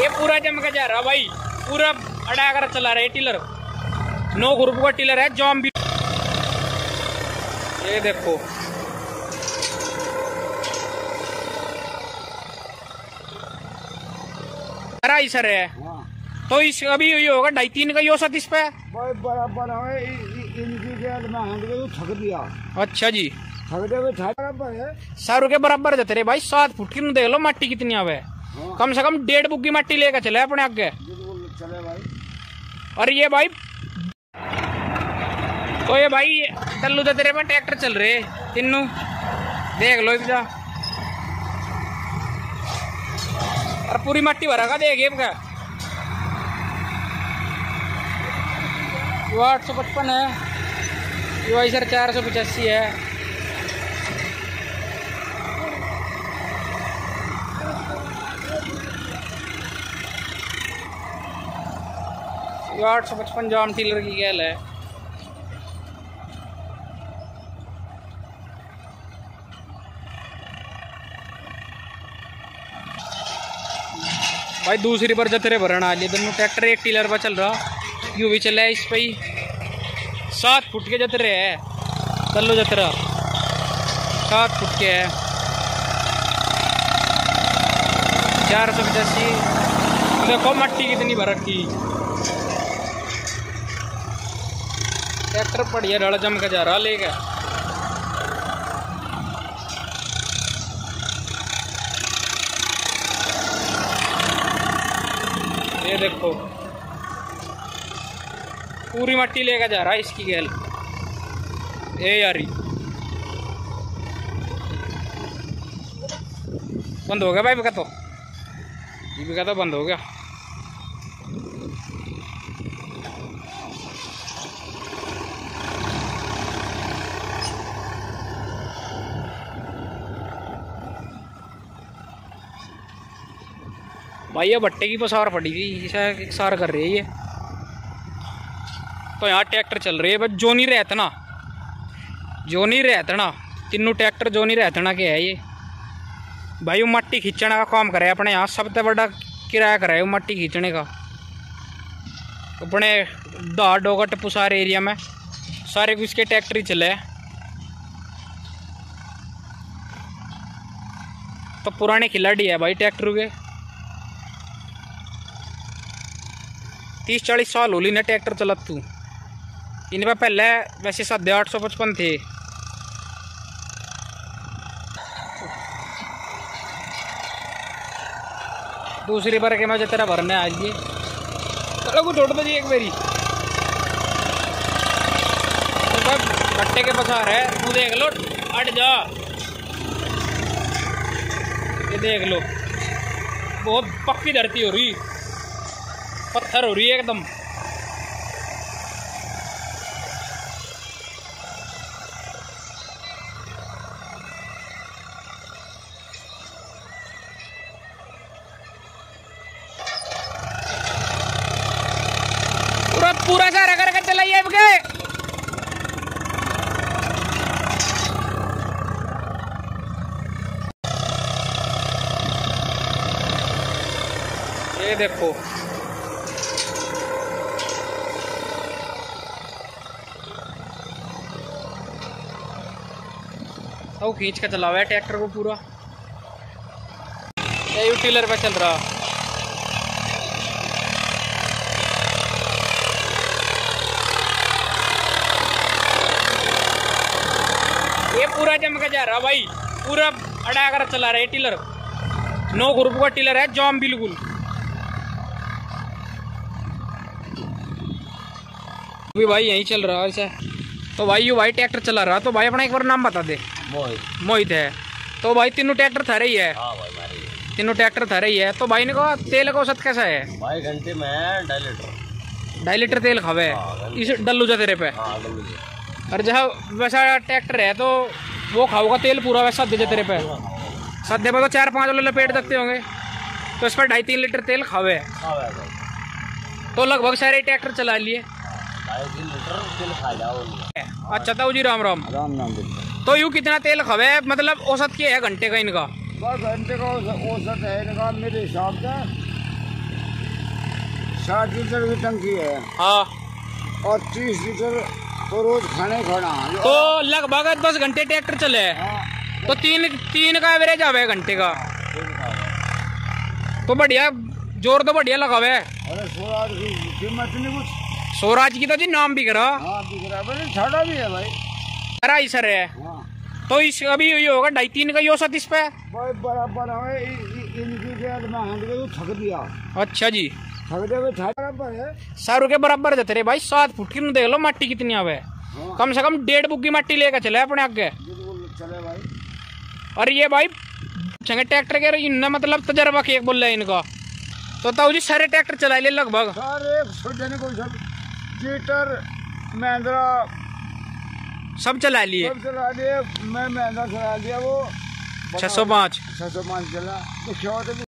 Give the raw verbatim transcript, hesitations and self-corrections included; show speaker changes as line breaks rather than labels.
ये पूरा जम के जा रहा भाई, पूरा अड़ा कर चला रहा है टिलर। नौ ग्रुप का टिलर है जॉम भी। ये देखो सर है। हाँ। तो इस अभी ये होगा ढाई तीन का ही औसत इस पे
बराबर है। इनकी जेल में हैंड के थक दिया।
अच्छा जी,
थक दे बराबर है,
सारू के बराबर जाते रे भाई। सात फुट की देख लो मट्टी कितनी आवे। हाँ। कम से कम डेढ़ बुग्गी मट्टी लेकर चले अपने आगे।
चले भाई।
और ये भाई तो ये भाई टल्लू तो तेरे में ट्रैक्टर चल रहे तीनों देख लो इधर। और पूरी मट्टी भरा का देख का ये आठ सौ पचपन है, ये भाई सर चार सौ पचासी है। ये आठ सौ पचपन जाम टीलर की गैल है। भाई दूसरी पर जतरे भरण आ लिए दोनों ट्रैक्टर। एक टीलर पर चल रहा यू भी चला है इस पे ही। सात फुट के जतरे है चलो जतरा, सात फुट के है। चार सौ पचासी देखो मट्टी कितनी भर रखी। ट्रैक्टर बढ़िया रड़ जम के जा रहा लेगा। ये देखो पूरी मट्टी लेकर जा रहा है इसकी गैल। ए यारी बंद हो गया भाई, बिका तो ये बिका तो बंद हो गया। भाई ये भट्टे की पसार पड़ी थी, इसे सार कर रही है ये। तो यहाँ ट्रैक्टर चल रही है बस जोनी रहतना, जोनी रहतना तीनों ट्रैक्टर जोनी रहतना के है ये। भाई वो मट्टी खींचने का काम करे अपने यहाँ, सबसे बड़ा किराया कराए वो मट्टी खींचने का। अपने दार डोगट पुसार एरिया में सारे कुछ के ट्रैक्टर ही चले। तो पुराने खिलाड़ी है भाई ट्रैक्टर के। तीस चालीस साल होली ने ट्रैक्टर चलत तू। इनमें पहले वैसे साढ़े आठ सौ पचपन थे। दूसरी बार के मैं तेरा भरने आज ये चलो को छोड़ दो जी एक मेरी भट्टे के पसार है। तू देख लो हट जा, ये देख लो बहुत पक्की धरती हो रही, पत्थर हो रही है एकदम। पूरा पूरा सारा करके चलाइए आपके। ये देखो तो खींच के चला हुआ है ट्रैक्टर को पूरा। ये टिलर पे चल रहा। ये पूरा जम के जा रहा भाई, पूरा अड़ा कर चला रहा है टिलर। नौ ग्रुप का टिलर है जॉम बिल्कुल। भी भाई यही चल रहा है ऐसा। तो भाई यू भाई ट्रैक्टर चला रहा। तो भाई अपना एक बार नाम बता दे। मोहित। मोहित है। तो भाई तीनों ट्रैक्टर थारे ही है। हाँ भाई तीनों ट्रैक्टर थारे ही है। तो भाई ने कहा तेल का औसत कैसा है? भाई घंटे में ढाई लीटर ढाई लीटर तेल खावे इस डल्लू जा तेरे पे। और जहाँ वैसा ट्रैक्टर है तो वो खाओगा तेल पूरा वैसा दे तेरे पे। सद्दे पे तो चार पाँच वाले लपेट देते होंगे, तो इस पर ढाई तीन लीटर तेल खावे। तो लगभग सारे ट्रैक्टर चला लिए। अच्छा ताऊ जी राम राम।
राम राम।
तो यूँ कितना तेल खावे मतलब औसत क्या है घंटे का इनका?
घंटे का औसत है इनका मेरे हिसाब से साठ लीटर की टंकी है
हाँ
और तीस लीटर तो रोज खाने खाना।
तो लगभग दस घंटे ट्रैक्टर चले।
हाँ,
तो तीन तीन का एवरेज आवे घंटे का। तो बढ़िया जोर तो बढ़िया लगा हुआ है।
अरे स्वराज की कीमत नहीं कुछ।
स्वराज की तो जी नाम भी करा।
हाँ बिक रहा है, छाड़ा भी है भाई।
अरे सर है।
हाँ
तो इस अभी ये होगा ढाई तीन का ही औसत इस पे।
भाई बराबर है इनकी के मैं हैंड के थक दिया।
अच्छा जी
थक दे भाई बराबर है।
सारू के बराबर जाते रे भाई। सात फुट की न देख लो मिट्टी कितनी आवे।
हाँ।
कम से कम डेढ़ बुग्गी मिट्टी लेकर चले अपने आगे।
बिल्कुल चले भाई।
और ये भाई चंगे ट्रैक्टर के इनने मतलब तजर्बा के बोल रहा है इनका। तो ताऊ जी सारे ट्रैक्टर चला ले लगभग
सारे छोटे को सब जीटर महिंद्रा
सब चला लिए।
सब चला लिए। मैं महिंद्रा चला लिया वो
छह सौ पाँच
छह सौ पाँच चला तो क्या होता है।